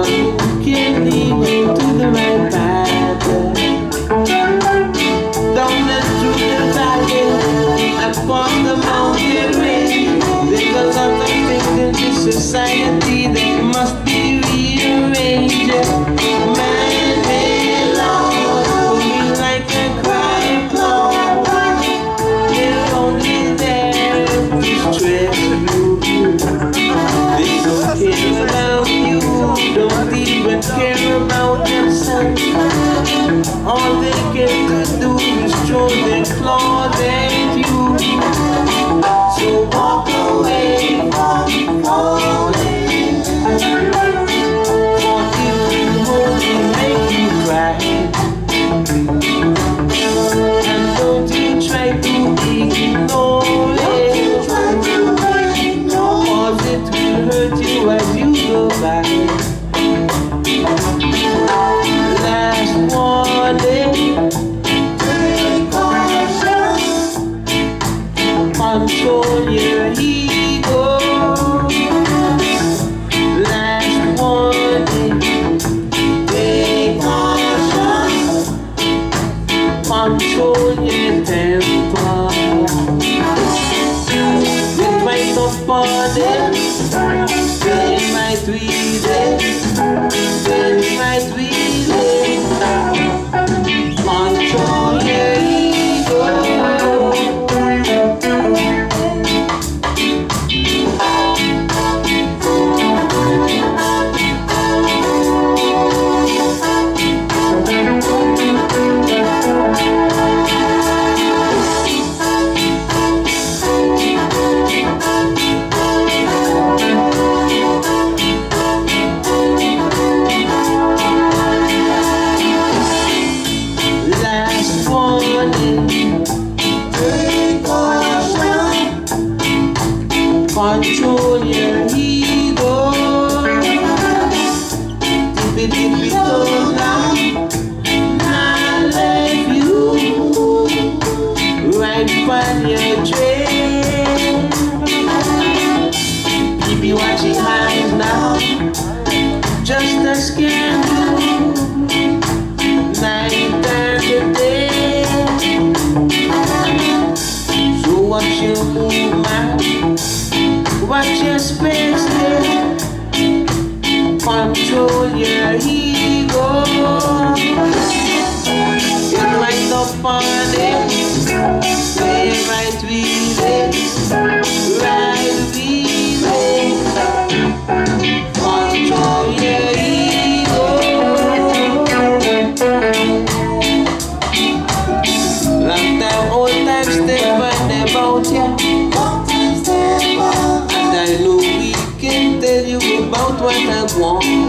one who can lead you to the right path. Down and through the valley, across the mountain range, there's a lot of things in this society that must be rearranged. Man-made laws will be like a crime law. They're only there to stress you. They don't care about you, don't even care about themselves. All they care to do is throw their claws at you. So walk away from falling, for it will only make you cry. And don't you try to ignore it, cause it will hurt you as you go by. Last warning, take caution, control your ego. Last warning, take caution, control your temper. It might not bother, they might read it, they might read it. Control your ego. Control your ego. If it goes down, I let you right on your trail. Keep you watching eyes now, just a scan you night and day. So watch your movement, watch your space there. Control your ego. It might not funny, they might read it, right read it. Control your ego. Long time, old time, still running about ya. I know we can tell you about what I want.